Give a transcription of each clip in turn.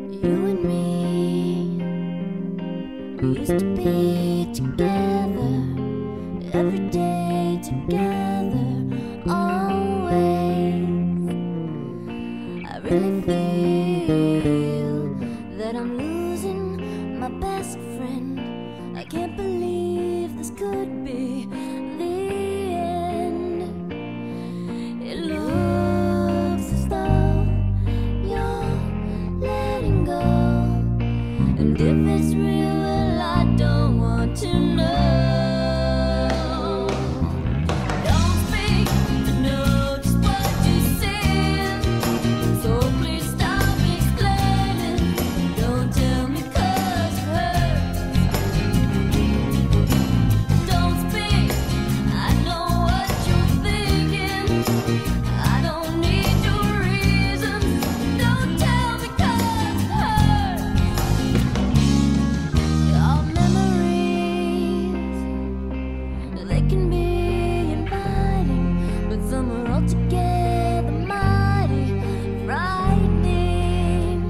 You and me, we used to be together, every day together, always. I really feel that I'm losing my best friend. I can't believe this could be the end. It looks as though you're letting go, and if it's real, well, I don't want to know. Don't speak, I know just what you said, so please stop explaining. Don't tell me 'cause it hurts. Don't speak, I know what you're thinking. I don't need your reasons. Don't tell me 'cause it hurts. Our memories, they can be inviting, but some are altogether mighty frightening.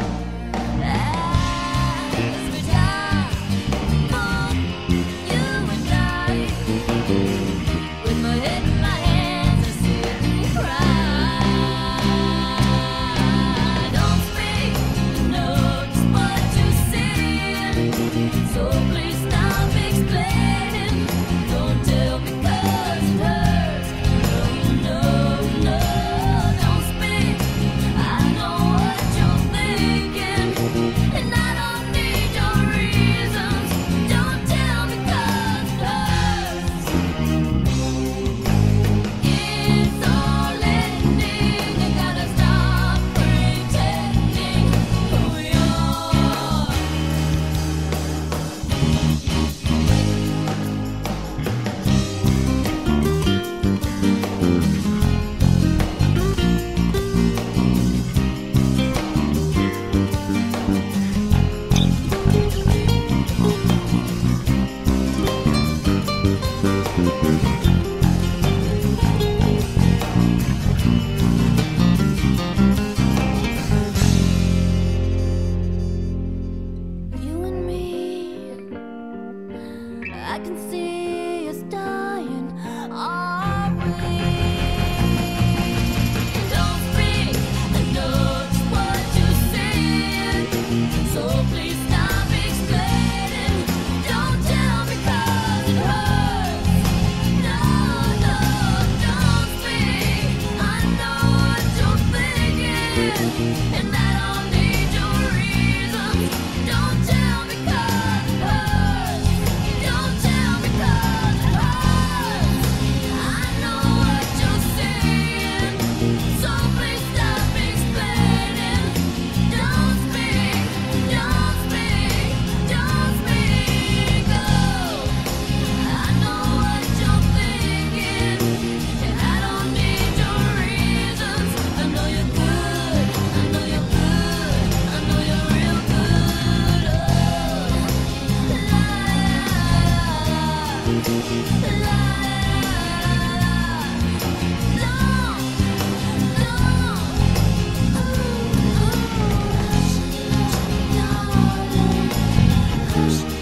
As we die for you and I, with my head in my hands, I sit and cry. Don't speak, I know just what you're saying, so please stop explaining. Don't tell me 'cause it hurts. No, no, no, don't speak. I know what you're thinking, and I don't need your reasons. Don't tell me 'cause it hurts. It's all ending. You gotta stop pretending who you are. You and me, I can see us dying, are we? Don't speak, I know just what you're saying, so please stop explaining. Don't tell me 'cause it hurts. No, no, don't speak. I know what you're thinking, and I don't need your reasons. Don't tell me 'cause it hurts. Don't tell me 'cause it hurts. I know what you're saying, so please stop explaining. Don't speak, don't speak, don't speak. Oh, I know what you're thinking, and I don't need your reasons. I know you're good, I know you're good, I know you're real good. Hush,